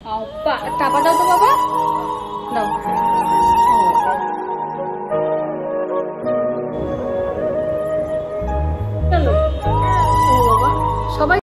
টাপা দাও তো বাবা, দাও। চলো ও বাবা, সবাই।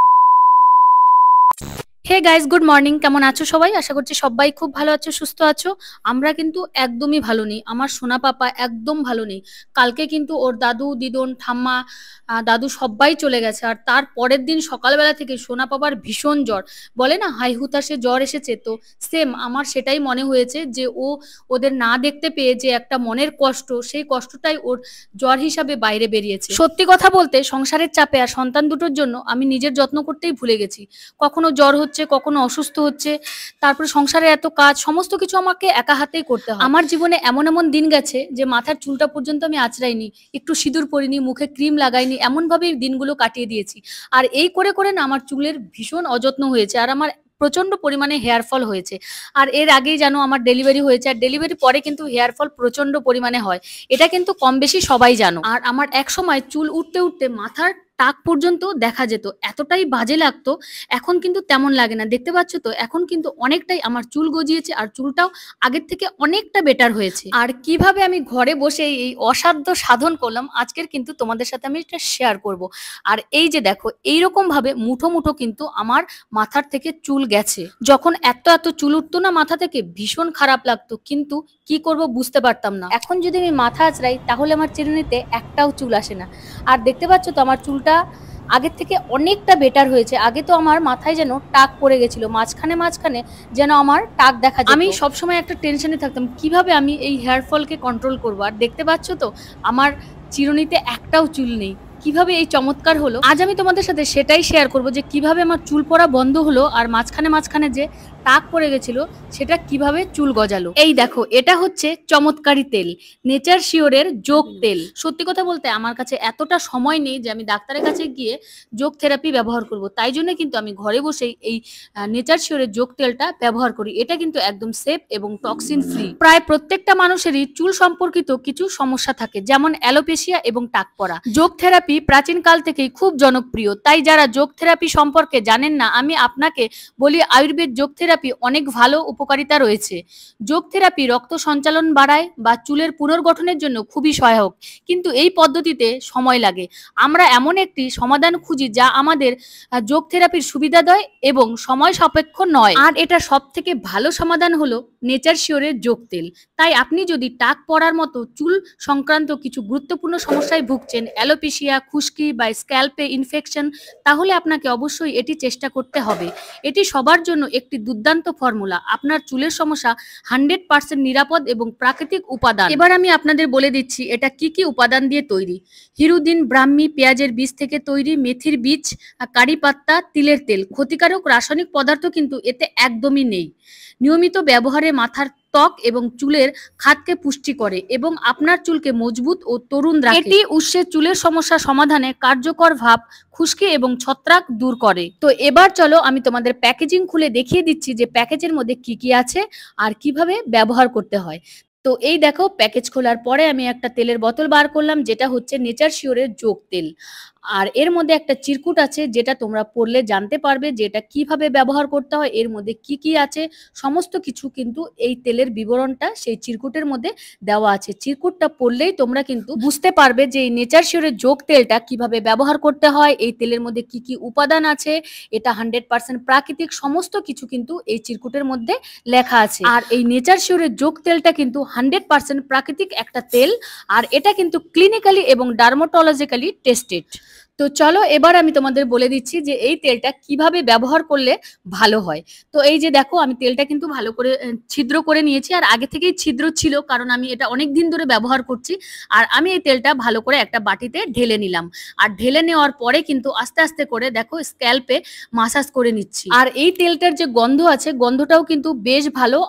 Hey guys, good morning. কেমন আছো সবাই? আশা করছি সবাই খুব ভালো আছো, সুস্থ আছো। আমরা কিন্তু একদমই ভালো নেই। আমার সোনা পাপা একদম ভালো নেই। কালকে কিন্তু ওর দাদু, দিদুন, ঠাম্মা, দাদু সবাই চলে গেছে। আর তার পরের দিন সকালবেলা থেকে সোনা পাপার ভীষণ জ্বর। বলে না হাই হুতাশে জ্বর এসেছে, তো সেম আমার সেটাই মনে হয়েছে যে ওদের না দেখতে পেয়ে যে একটা মনের কষ্ট, সেই কষ্টটাই ওর জ্বর হিসাবে বাইরে বেরিয়েছে। সত্যি কথা বলতে সংসারের চাপে আর সন্তান দুটোর জন্য আমি নিজের যত্ন করতেই ভুলে গেছি। কখনো জ্বর হচ্ছে, কখনো অসুস্থ হচ্ছে, তারপরে সংসারে এত কাজ, সমস্ত কিছু আমাকে একা হাতেই করতে হয়। আমার জীবনে এমন এমন দিন গেছে যে মাথার চুলটা পর্যন্ত আমি আঁচড়াইনি, একটু সিঁদুর পরিনি, মুখে ক্রিম লাগাইনি, এমন ভাবেই দিনগুলো কাটিয়ে দিয়েছি। আর এই করে করে না আমার চুলের ভীষণ অযত্ন হয়েছে, আর আমার প্রচন্ড পরিমাণে হেয়ার ফল হয়েছে। আর এর আগেই জানো আমার ডেলিভারি হয়েছে, আর ডেলিভারি পরে কিন্তু হেয়ার ফল প্রচন্ড পরিমাণে হয়। এটা কিন্তু কম বেশি সবাই জানো। আর আমার এক সময় চুল উঠতে উঠতে মাথার টাক পর্যন্ত দেখা যেত, এতটাই বাজে লাগতো। এখন কিন্তু তেমন লাগে না, দেখতে পাচ্ছ তো, এখন কিন্তু অনেকটাই আমার চুল গজিয়েছে, আর চুলটাও আগের থেকে অনেকটা বেটার হয়েছে। আর কিভাবে আমি ঘরে বসে এই অসাধ্য সাধন করলাম, আজকের কিন্তু তোমাদের সাথে আমি এটা শেয়ার করব। আর এই যে দেখো, এইরকম ভাবে মুঠো মুঠো কিন্তু আমার মাথার থেকে চুল গেছে। যখন এত এত চুল উঠতো না মাথা থেকে, ভীষণ খারাপ লাগতো, কিন্তু কি করব বুঝতে পারতাম না। এখন যদি আমি মাথা আঁচড়াই তাহলে আমার চিরুনিতে একটাও চুল আসে না। আর দেখতে পাচ্ছ তো আমার চুলটা আগের থেকে অনেকটা বেটার হয়েছে। আগে তো আমার মাথায় যেন টাক পড়ে গেছিল, মাঝখানে মাঝখানে যেন আমার টাক দেখা যেত। আমি সবসময় একটা টেনশনে থাকতাম কিভাবে আমি এই হেয়ার ফলকে কন্ট্রোল করবো। আর দেখতে পাচ্ছ তো আমার চিরুনিতে একটাও চুল নেই। কিভাবে এই চমৎকার হলো, আজ আমি তোমাদের সাথে সেটাই শেয়ার করব, যে কিভাবে আমার চুল পড়া বন্ধ হলো, আর মাঝখানে মাঝখানে যে টাক পড়ে গেছিল সেটা কিভাবে চুল গজালো। এই দেখো, এটা হচ্ছে চমৎকারী তেল, নেচার শিওরের যোগ তেল। সত্যি কথা বলতে আমার কাছে এতটা সময় নেই যে আমি ডাক্তারের কাছে গিয়ে যোগ থেরাপি ব্যবহার করব, তাই জন্য কিন্তু আমি ঘরে বসেই এই নেচার শিওরের যোগ তেলটা ব্যবহার করি। এটা কিন্তু একদম সেফ এবং টক্সিন ফ্রি। প্রায় প্রত্যেকটা মানুষেরই চুল সম্পর্কিত কিছু সমস্যা থাকে, যেমন অ্যালোপেশিয়া এবং টাক পড়া। যোগ থেরাপি প্রাচীন কাল থেকেই খুব জনপ্রিয়, তাই যারা যোগ থেরাপি সম্পর্কে জানেন না, আমি আপনাকে বলি আয়ুর্বেদ যোগ থেরাপি অনেক ভালো উপকারিতা রয়েছে। যোগ থেরাপি রক্ত সঞ্চালন বাড়ায় বা চুলের পুনর্গঠনের জন্য খুবই সহায়ক, কিন্তু এই পদ্ধতিতে সময় লাগে। আমরা এমন একটি সমাধান খুঁজি যা আমাদের যোগ থেরাপির সুবিধা দেয় এবং সময় সাপেক্ষ নয়। আর এটা সব থেকে ভালো সমাধান হলো নেচার শিওরের যোগ তেল। তাই আপনি যদি টাক পড়ার মতো চুল সংক্রান্ত কিছু গুরুত্বপূর্ণ সমস্যায় ভুগছেন, অ্যালোপেশিয়া, খুশকি বা স্ক্যাল্পে ইনফেকশন, তাহলে আপনাকে অবশ্যই এটি চেষ্টা করতে হবে। এটি সবার জন্য একটি দুর্দান্ত ফর্মুলা। আপনার চুলের সমস্যা 100% নিরাপদ এবং প্রাকৃতিক উপাদান। এবার আমি আপনাদের বলে দিচ্ছি এটা কি কি উপাদান দিয়ে তৈরি। হিরুদিন, ব্রাহ্মী, পেঁয়াজের বীজ থেকে তৈরি, মেথির বীজ, কারি পাত্তা, তিলের তেল। ক্ষতিকারক রাসায়নিক পদার্থ কিন্তু এতে একদমই নেই। নিয়মিত ব্যবহারে মাথার ত্বক এবং চুলের খাতকে পুষ্টি করে এবং আপনার চুলকে মজবুত ও তরুণ রাখে। এটি উৎসের চুলের সমস্যা সমাধানে কার্যকর ভাব, খুশকি এবং ছত্রাক দূর করে। তো এবার চলো আমি তোমাদের প্যাকেজিং খুলে দেখিয়ে দিচ্ছি যে প্যাকেজের মধ্যে কি কি আছে আর কিভাবে ব্যবহার করতে হয়। তো এই দেখো, প্যাকেজ খোলার পরে আমি একটা তেলের বোতল বার করলাম, যেটা হচ্ছে নেচার শিওরের যোগ তেল। আর এর মধ্যে একটা চিরকুট আছে, যেটা তোমরা পড়লে জানতে পারবে যে এটা কিভাবে ব্যবহার করতে হয়, এর মধ্যে কি কি আছে, সমস্ত কিছু কিন্তু এই তেলের বিবরণটা সেই চিরকুটের মধ্যে দেওয়া আছে। চিরকুটটা পড়লেই তোমরা কিন্তু বুঝতে পারবে যে এই নেচার শিওরের যোগ তেলটা কিভাবে ব্যবহার করতে হয়, এই তেলের মধ্যে কি কি উপাদান আছে, এটা 100% প্রাকৃতিক, সমস্ত কিছু কিন্তু এই চিরকুটের মধ্যে লেখা আছে। আর এই নেচার শিওরের যোগ তেলটা কিন্তু 100% প্রাকৃতিক একটা তেল, আর এটা কিন্তু ক্লিনিক্যালি এবং ডার্মাটোলজিক্যালি টেস্টেড। তো চলো এবার আমি তোমাদের বলে দিচ্ছি যে এই তেলটা কিভাবে ব্যবহার করলে ভালো হয়। তো এই যে দেখো, আমি তেলটা কিন্তু ভালো করে ছিদ্র করে নিয়েছি, আর আগে থেকেই ছিদ্র ছিল কারণ আমি এটা অনেক দিন ধরে ব্যবহার করছি। আর আমি এই তেলটা ভালো করে একটা বাটিতে ঢেলে নিলাম, আর ঢেলে নেওয়ার পরে কিন্তু আস্তে আস্তে করে দেখো স্ক্যাল্পে মাসাজ করে নিচ্ছি। আর এই তেলটার যে গন্ধ আছে, গন্ধটাও কিন্তু বেশ ভালো, আর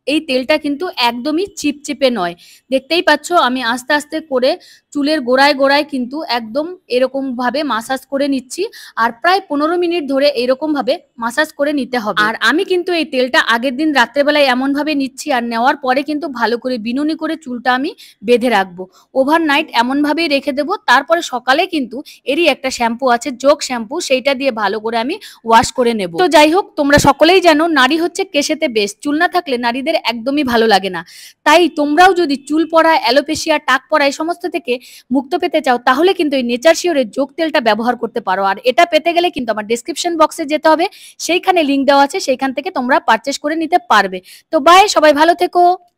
এই তেলটা কিন্তু একদমই চিপচিপে নয়। দেখতেই পাচ্ছ আমি আস্তে আস্তে করে চুলের গোড়ায় গোড়ায় কিন্তু একদম এরকম ভাবে মাসাজ করে নিচ্ছি। আর প্রায় 15 মিনিট ধরে এরকম ভাবে মাসাজ করে নিতে হবে। আর আমি কিন্তু এই তেলটা আগের দিন রাত্রেবেলায় এমন ভাবে নিচ্ছি, আর নেওয়ার পরে কিন্তু ভালো করে বিনুনি করে চুলটা আমি বেঁধে রাখবো। ওভারনাইট এমন ভাবেই রেখে দেবো, তারপরে সকালে কিন্তু এরই একটা শ্যাম্পু আছে, যোগ শ্যাম্পু, সেইটা দিয়ে ভালো করে আমি ওয়াশ করে নেব। তো যাই হোক, তোমরা সকলেই জানো নারী হচ্ছে কেশেতে বেশ, চুল না থাকলে নারীদের একদমই ভালো লাগে না। তাই তোমরাও যদি চুল পড়া, অ্যালোপেশিয়া, টাক পড়া এই সমস্ত থেকে মুক্ত পেতে চাও, তাহলে কিন্তু এই নেচার শিওরের যোগ তেলটা ব্যবহার করতে পারো। আর এটা পেতে গেলে কিন্তু আমার ডেসক্রিপশন বক্সে যেতে হবে, সেইখানে লিঙ্ক দেওয়া আছে, সেইখান থেকে তোমরা পারচেস করে নিতে পারবে। তো বাই, সবাই ভালো থেকো।